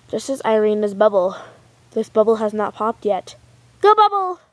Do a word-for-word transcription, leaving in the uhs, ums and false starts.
This is Irina's bubble. This bubble has not popped yet. Go bubble!